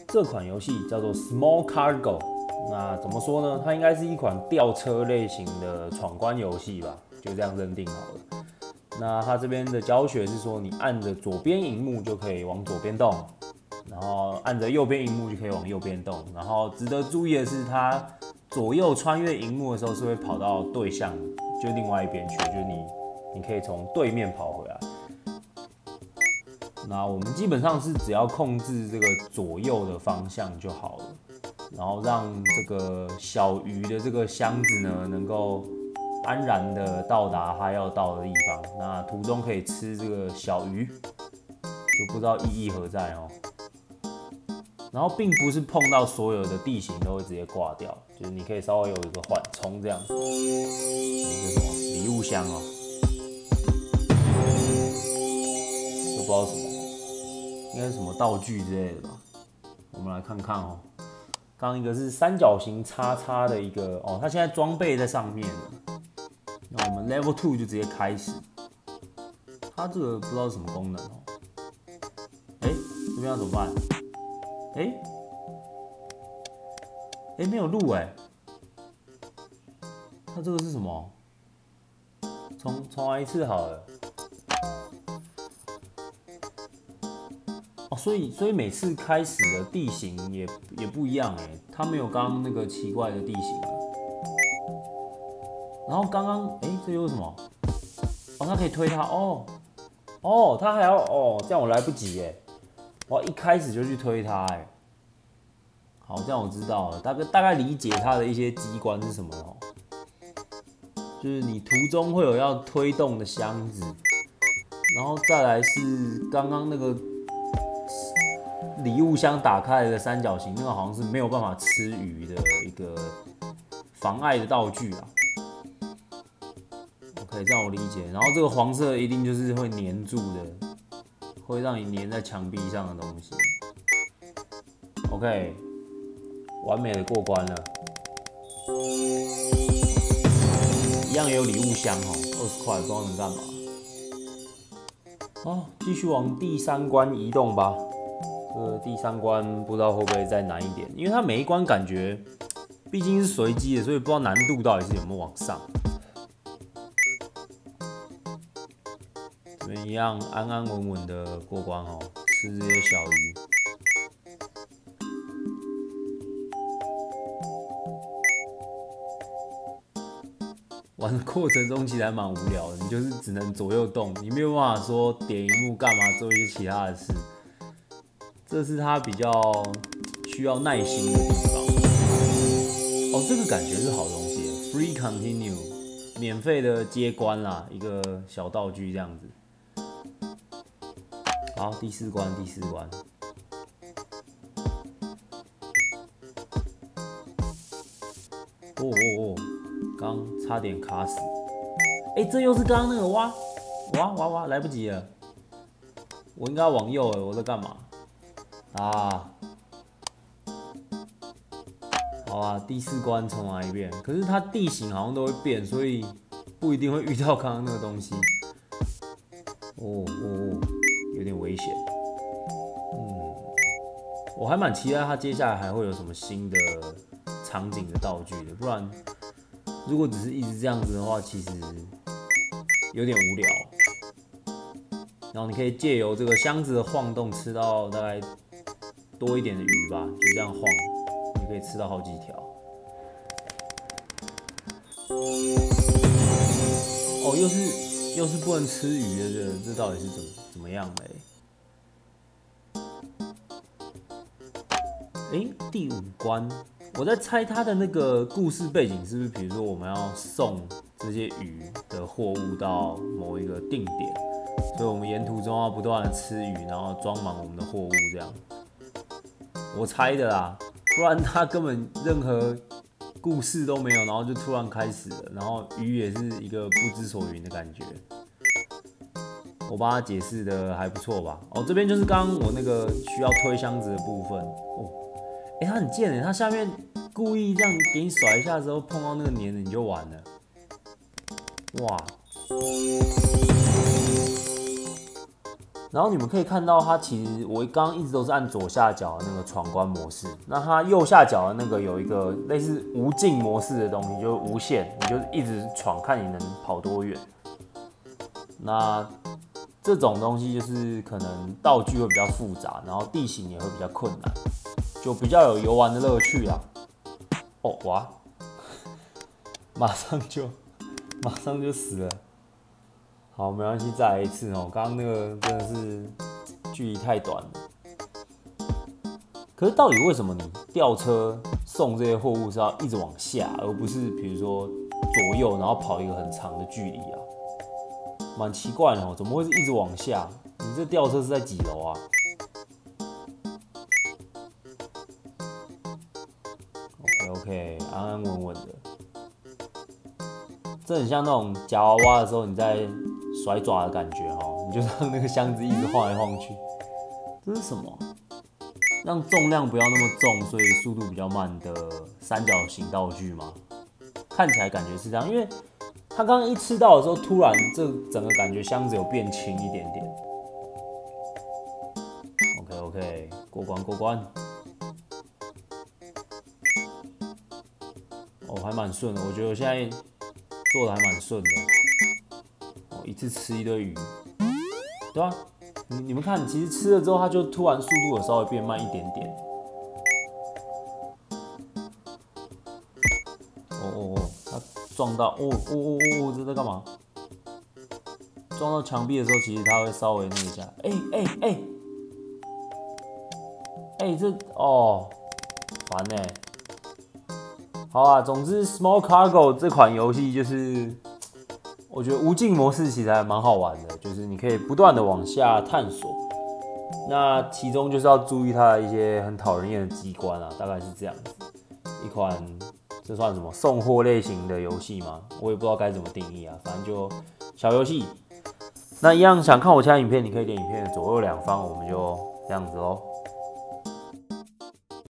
这款游戏叫做 Small Cargo。那怎么说呢？它应该是一款吊车类型的闯关游戏吧，就这样认定好了。那它这边的教学是说，你按着左边荧幕就可以往左边动，然后按着右边荧幕就可以往右边动。然后值得注意的是，它左右穿越荧幕的时候是会跑到对向，就另外一边去，就是你可以从对面跑回来。那我们基本上是只要控制这个左右的方向就好了，然后让这个小鱼的这个箱子呢，能够安然的到达它要到的地方。那途中可以吃这个小鱼，就不知道意义何在哦。然后并不是碰到所有的地形都会直接挂掉，就是你可以稍微有一个缓冲这样子。这是什么礼物箱哦？都不知道什么，应该是什么道具之类的吧？我们来看看哦。刚刚一个是三角形叉叉的一个哦，它现在装备在上面了。那我们 Level 2就直接开始。它这个不知道是什么功能哦。这边要怎么办？没有路哎。它这个是什么？重来一次好了。哦，所以每次开始的地形也不一样哎，它没有刚刚那个奇怪的地形了。然后刚刚这又是什么？哦，它可以推它哦，它还要这样我来不及哎，我要一开始就去推它哎。好，这样我知道了，大概理解它的一些机关是什么哦。就是你途中会有要推动的箱子，然后再来是刚刚那个礼物箱打开的三角形，那个好像是没有办法吃鱼的一个妨碍的道具啊。OK， 这样我理解。然后这个黄色一定就是会黏住的，会让你黏在墙壁上的东西。OK， 完美的过关了。一样也有礼物箱哦，20块，不知道能干嘛。好，继续往第3关移动吧。这个第3关不知道会不会再难一点，因为它每一关感觉毕竟是随机的，所以不知道难度到底是有没有往上。这边一样安安稳稳的过关哦，吃这些小鱼。玩的过程中其实还蛮无聊的，你就是只能左右动，你没有办法说点荧幕干嘛做一些其他的事，这是它比较需要耐心的地方。哦，这个感觉是好东西 ，Free Continue， 免费的接关啦，一个小道具这样子。好，第4关。刚差点卡死。这又是刚刚那个哇，来不及了。我应该要往右我在干嘛？啊，好啊，第4关重来一遍。可是它地形好像都会变，所以不一定会遇到刚刚那个东西。有点危险。我还蛮期待它接下来还会有什么新的场景的道具的，不然如果只是一直这样子的话，其实有点无聊。然后你可以借由这个箱子的晃动，吃到大概多一点的鱼吧，就这样晃，你可以吃到好几条。哦，又是不能吃鱼的，这到底是怎么样的？第5关，我在猜它的那个故事背景是不是，比如说我们要送这些鱼的货物到某一个定点，所以我们沿途中要不断的吃鱼，然后装满我们的货物这样。我猜的啦，不然它根本任何故事都没有，然后就突然开始了，然后鱼也是一个不知所云的感觉。我帮他解释的还不错吧？这边就是刚刚我那个需要推箱子的部分他很贱他下面故意这样给你甩一下之后碰到那个黏的你就完了，哇！ 然后你们可以看到，它其实我刚刚一直都是按左下角的那个闯关模式，那它右下角的那个有一个类似无尽模式的东西，就是无限，你就一直闯，看你能跑多远。那这种东西就是可能道具会比较复杂，然后地形也会比较困难，就比较有游玩的乐趣啦。哦哇，马上就死了。好，没关系，再来一次哦。刚刚那个真的是距离太短了。可是到底为什么你吊车送这些货物是要一直往下，而不是比如说左右，然后跑一个很长的距离啊？蛮奇怪的哦，怎么会是一直往下？你这吊车是在几楼啊？OK， 安安稳稳的。这很像那种夹娃娃的时候你在甩爪的感觉哦，你就让那个箱子一直晃来晃去。这是什么？让重量不要那么重，所以速度比较慢的三角形道具吗？看起来感觉是这样，因为他刚刚一吃到的时候，突然这整个感觉箱子有变轻一点点。OK， 过关。哦，还蛮顺的，我觉得我现在做的还蛮顺的。哦，一次吃一堆鱼，对啊，你们看，其实吃了之后，它就突然速度有稍微变慢一点点。它撞到，这在干嘛？撞到墙壁的时候，其实它会稍微那一下，这烦欸。好啊，总之 Small Cargo 这款游戏就是，我觉得无尽模式其实还蛮好玩的，就是你可以不断的往下探索。那其中就是要注意它的一些很讨人厌的机关啊，大概是这样子。一款这算什么送货类型的游戏吗？我也不知道该怎么定义啊，反正就小游戏。那一样想看我其他影片，你可以点影片的左右两方，我们就这样子咯。